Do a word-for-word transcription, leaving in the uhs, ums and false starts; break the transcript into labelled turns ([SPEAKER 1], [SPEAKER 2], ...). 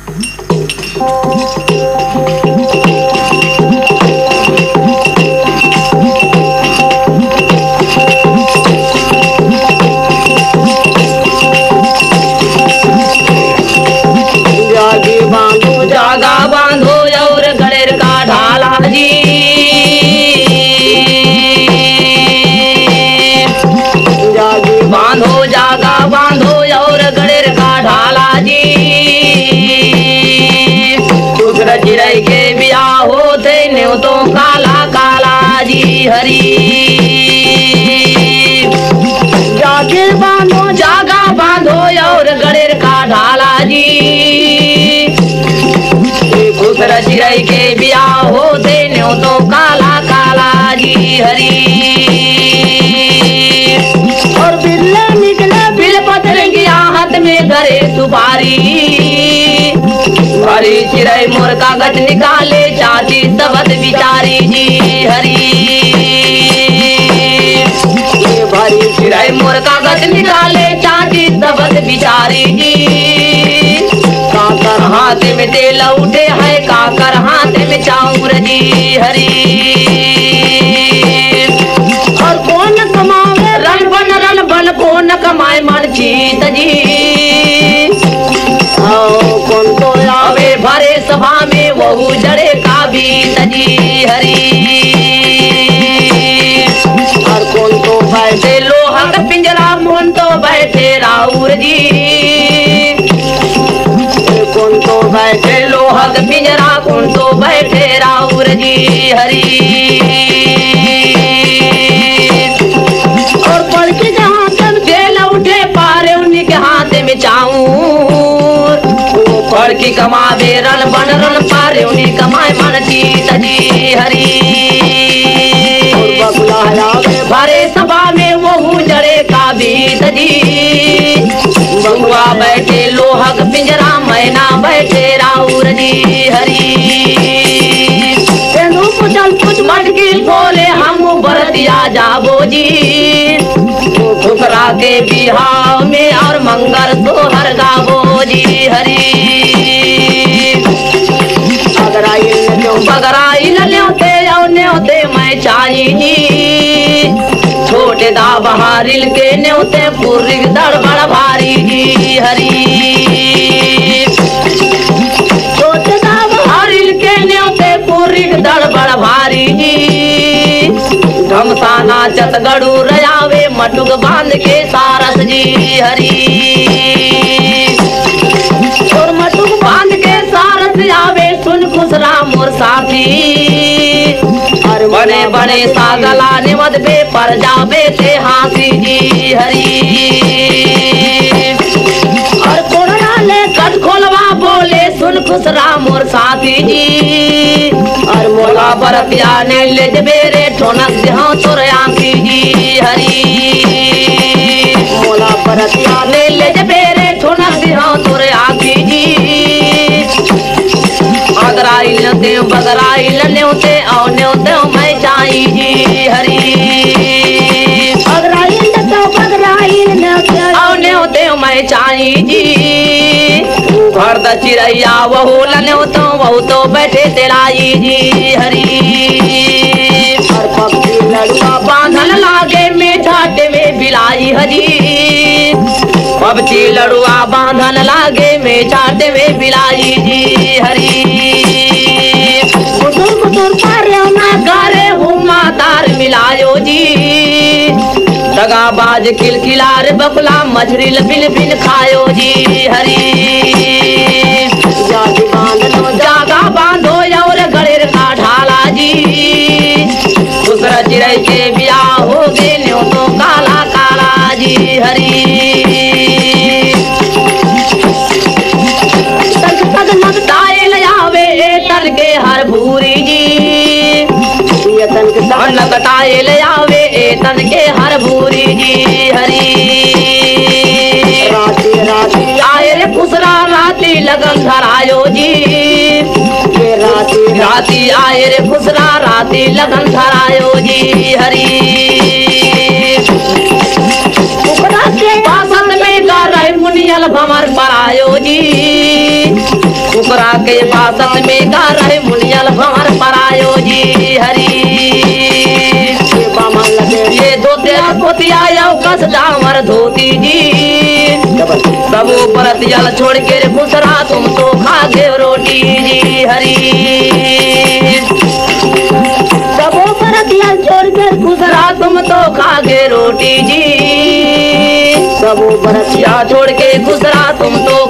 [SPEAKER 1] जागी बांधो जागा बांधो और गड़ेर का ढाला जी जागी बांधो जागा बांधो और गड़ेर का ढाला जी दूसरा चिड़ै के ब्याह होते न्यू तो काला काला जी हरी जागे बांधो जागा बांधो और गड़ेर का ढाला जी दूसरा चिड़ै के ब्याह होते न्यू तो काला काला जी हरी और बिल्ले निकले बिल पतरंगिया हाथ में धरे सुपारी हरी चिड़ै मोर कागज निकाले चाची सबद बिचारी जी हरी भरी चिड़ै मोर कागज निकाले चाची सबद बिचारी जी काकर हाथ में तेल उठे है काकर हाथ में चाउर जी हरी और कौन कमावे रन बन रन बन कौन कमाए मन जीत जी कौन तो आवे भरे सभा में वहू जड़े का बीत जी हरी और कौन तो बैठे लोहा का पिंजरा मोहन तो बैठे राउर जी कौन तो बैठे लोहा का पिंजरा कौन तो बैठे राउर जी हरी और पढ़ के जहाँ तक जेल उठे पारे उन्हीं के हाथ में चाऊर पढ़ की कमावे रन बन रन पारे उन्हीं कमाए मन जीत जी हरी भरे सभा में वो जड़े का बीत जी बउआ बैठे लोहक पिंजरा मैना बैठे राउर जी हरी चल कुछ मटकी बोले हम बरतिया जाबो जी ठुकरा के बिहाव में और मंगल तोहर गाबो जी हरी बगराई न्योते न्योते मैं चाई जी छोटे दा बहारिल के न्योते पूरी दड़बड़ भारी जी हरी छोटे दा बहारिल के न्योते पूरी दड़बड़ भारी जी घमसाना चतगड़ू रयावे मटुक बांध के सारस जी हरी और मटुक बांध के सारस आवे सुन खुसरा मोर साथी और बड़े बड़े सागला निमद बे पर जावे से हाथी जी हरी और कोड़रा ले कट खोलवा बोले सुन खुसरा मोर साथी जी और मोला बरतिया ने ले जबेरे ठोनक जहाँ तोर आंखी जी हरी मोला बरतिया ने ले जबेरे ठोनक जहाँ तोर आंखी जी अगराई लते बगराई लन्योते औ न्योते मैं चाई जी हरी अगराई लते बगराई लन्योते औ न्योते मैं चाई जी घर द चिड़ैया वहू लन्योतो वहू तो बैठे तेलाई जी हरी और पक्षी लड़ुआ बांधल लागे में झाटे में बिलाई हरी पक्षी लड़ुआ बांधल लागे में झाटे में बिलाई जी हरी कुतुर कुतुर पारे ना गारे हुमा तार मिलायो जी दगाबाज किलकिलार बकुला मछली बिन बिन खायो जी हरी जागी बांधो जागा बांधो और गड़ेर का ढाला जी दूसरा चिड़ै के ब्याह हो गए न्यो तो काला काला जी हरी तक तक लगताए लयावे तन के हर भूरी जी तन के लगताए लयावे तन के हर भूरी जी हरी राती राती आए रे खुसरा राती लगन धरायो जी राती राती आए रे खुसरा राती लगन धरायो जी हरी बासत में गा रहे मुनियल भमर परायो जी कुकरा के बासत में गा रहे मुनियल भंवर परायो जी हरी ये धोते पोतिया कस डामर धोती जी सबो परत जल छोड़ के रे खुसरा तुम तो खा गए रोटी जी हरी सबो परत जल छोड़ के खुसरा तुम तो खा गए रोटी जी सबो परत छोड़ के खुसरा तुम तो